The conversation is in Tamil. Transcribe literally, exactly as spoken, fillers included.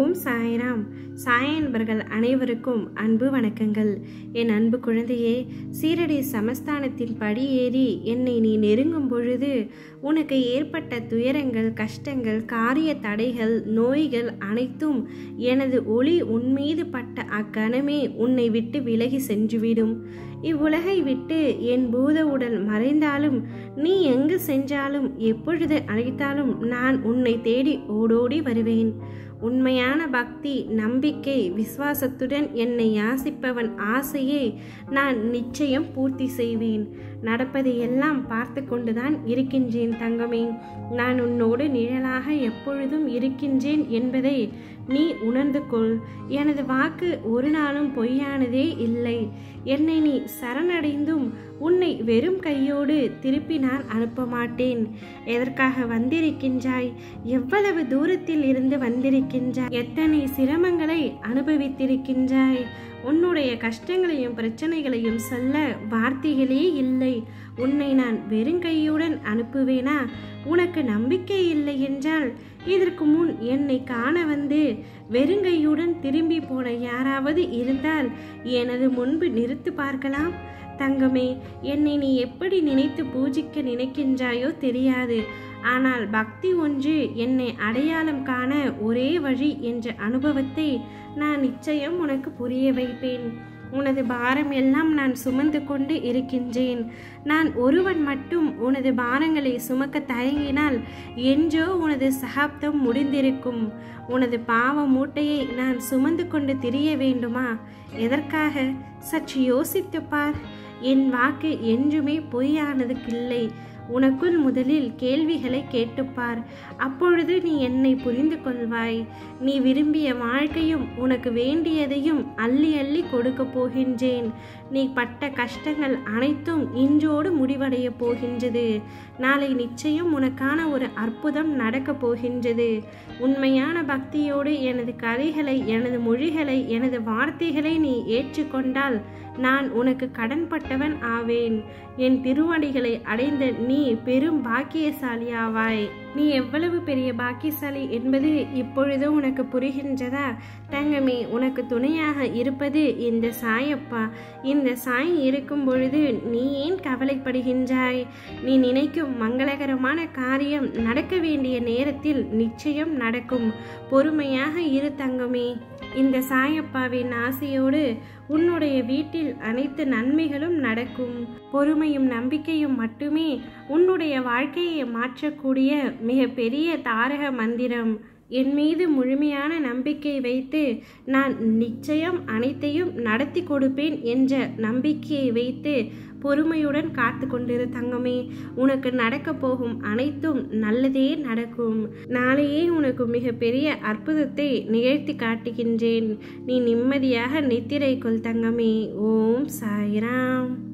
ஓம் சாய்ராம். சாய் அன்பர்கள் அனைவருக்கும் அன்பு வணக்கங்கள். என் அன்பு குழந்தையே, சீரடி சமஸ்தானத்தின் படி ஏறி என்னை நீ நெருங்கும் பொழுது உனக்கு ஏற்பட்ட துயரங்கள், கஷ்டங்கள், காரிய தடைகள், நோய்கள் அனைத்தும் எனது ஒளி உன்மீது பட்ட அக்கணமே உன்னை விட்டு விலகி சென்றுவிடும். இவ்வுலகை விட்டு என் பூத உடல் மறைந்தாலும், நீ எங்கு சென்றாலும், எப்பொழுது அழைத்தாலும் நான் உன்னை தேடி ஓடோடி வருவேன். உண்மையான பக்தி, நம்பிக்கை, விசுவாசத்துடன் என்னை யாசிப்பவன் ஆசையை நான் நிச்சயம் பூர்த்தி செய்வேன். நடப்பதை எல்லாம் பார்த்து கொண்டுதான் இருக்கின்றேன் தங்கமே. நான் உன்னோடு நிழலாக எப்பொழுதும் இருக்கின்றேன் என்பதை நீ உணர்ந்து கொள். எனது வாக்கு ஒரு நாளும் பொய்யானதே இல்லை. என்னை நீ சரணடைந்தும் உன்னை வெறும் கையோடு திருப்பி நான் அனுப்ப மாட்டேன். எதற்காக வந்திருக்கின்றாய்? எவ்வளவு தூரத்தில் இருந்து வந்திருக்கின்றாய்? எத்தனை சிரமங்களை அனுபவித்திருக்கின்றாய்? உன்னுடைய கஷ்டங்களையும் பிரச்சனைகளையும் சொல்ல வார்த்தைகளே இல்லை. உன்னை நான் வெறுங்கையுடன் அனுப்புவேனா? உனக்கு நம்பிக்கை இல்லை என்றால் இதற்கு முன் என்னை காண வந்து வெறுங்கையுடன் திரும்பி போன யாராவது இருந்தால் எனது முன்பு நிறுத்து பார்க்கலாம். தங்கமே, என்னை நீ எப்படி நினைத்து பூஜிக்க நினைக்கின்றாயோ தெரியாது. ஆனால் பக்தி ஒன்று என்னை அடையாளம் காண ஒரே வழி என்ற அனுபவத்தை நான் நிச்சயம் உனக்கு புரிய வைப்பேன். உனது பாரம் எல்லாம் நான் சுமந்து கொண்டு இருக்கின்றேன். நான் ஒருவன் மட்டும் உனது பாரங்களை சுமக்க தயங்கினால் என்றோ உனது சகாப்தம் முடிந்திருக்கும். உனது பாவ மூட்டையை நான் சுமந்து கொண்டு திரிய வேண்டுமா? எதற்காக? சற்று யோசித்து பார். என் வாக்கு என்றுமே பொய்யானதுக்கில்லை. உனக்குள் முதலில் கேள்விகளை கேட்டுப்பார். அப்பொழுது நீ என்னை புரிந்து கொள்வாய். நீ விரும்பிய வாழ்க்கையும் உனக்கு வேண்டியதையும் அள்ளி அள்ளி கொடுக்க போகின்றேன். நீ பட்ட கஷ்டங்கள் அனைத்தும் இன்றோடு முடிவடைய போகின்றது. நாளை நிச்சயம் உனக்கான ஒரு அற்புதம் நடக்க போகின்றது. உண்மையான பக்தியோடு எனது கதைகளை, எனது மொழிகளை, எனது வார்த்தைகளை நீ ஏற்றுக்கொண்டால் நான் உனக்கு கடன்பட்டவன் ஆவேன். என் திருவடிகளை அடைந்த நீ பெரும் பாக்கியசாலியாவாய். நீ எவ்வளவு பெரிய பாக்கியசாலி என்பது இப்பொழுது உனக்கு புரிகின்றதா? தங்கமே, உனக்கு துணையாக இருப்பது இந்த சாயப்பா. இந்த சாய் இருக்கும் பொழுது நீ ஏன் கவலைப்படுகின்றாய்? நீ நினைக்கும் மங்களகரமான காரியம் நடக்க வேண்டிய நேரத்தில் நிச்சயம் நடக்கும். பொறுமையாக இரு தங்கமே. இந்த சாயப்பாவின் ஆசையோடு உன்னுடைய வீட்டில் அனைத்து நன்மைகளும் நடக்கும். பொறுமையும் நம்பிக்கையும் மட்டுமே உன்னுடைய வாழ்க்கையை மாற்றக்கூடிய மிக பெரிய தாரக மந்திரம். என் மீது முழுமையான நம்பிக்கை வைத்து நான் நிச்சயம் அனைத்தையும் நடத்தி கொடுப்பேன் என்ற நம்பிக்கையை வைத்து பொறுமையுடன் காத்து கொண்டிரு தங்கமே. உனக்கு நடக்க போகும் அனைத்தும் நல்லதே நடக்கும். நாளையே உனக்கு மிக பெரிய அற்புதத்தை நிகழ்த்தி காட்டுகின்றேன். நீ நிம்மதியாக நித்திரை கொள் தங்கமே. ஓம் சாய்ராம்.